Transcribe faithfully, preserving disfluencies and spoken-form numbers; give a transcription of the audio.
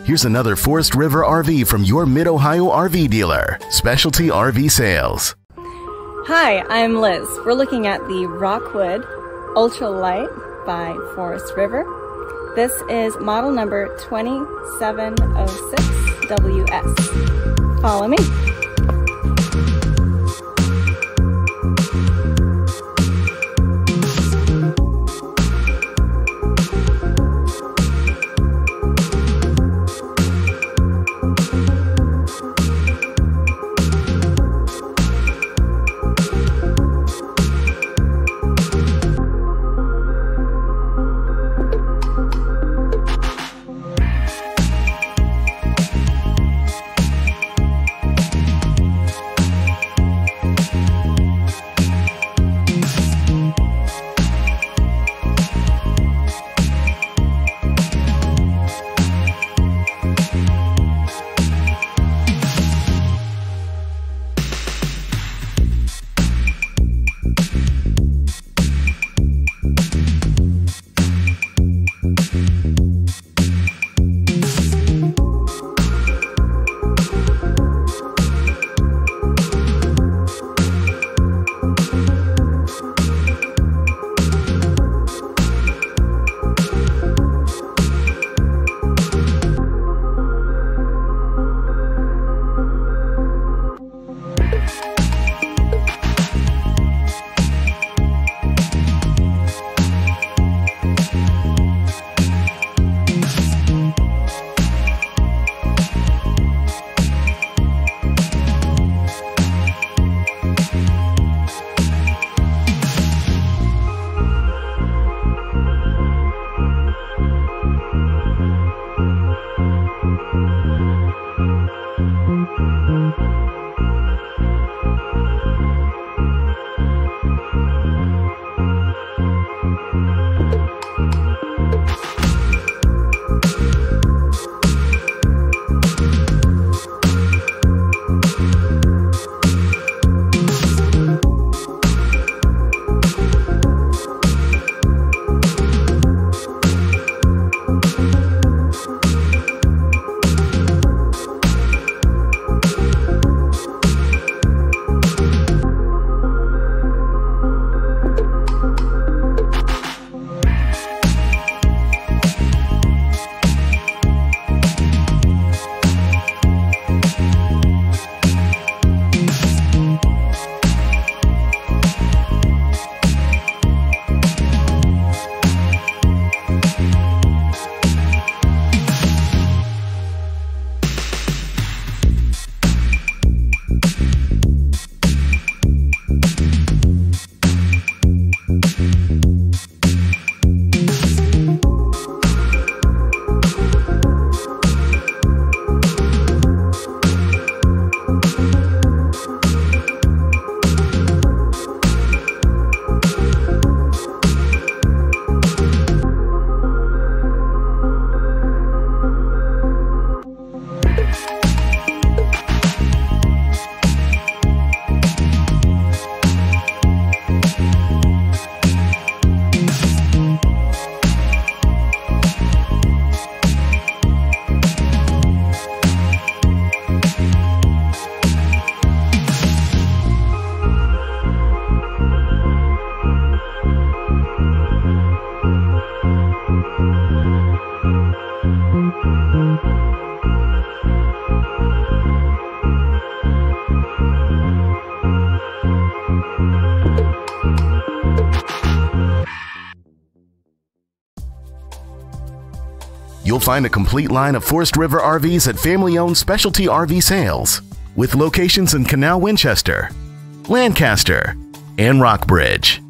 Here's another Forest River R V from your Mid-Ohio R V dealer, Specialty R V Sales. Hi, I'm Liz. We're looking at the Rockwood Ultralight by Forest River. This is model number twenty-seven oh six W S. Follow me. You'll find a complete line of Forest River R Vs at family-owned Specialty R V Sales, with locations in Canal Winchester, Lancaster, and Rockbridge.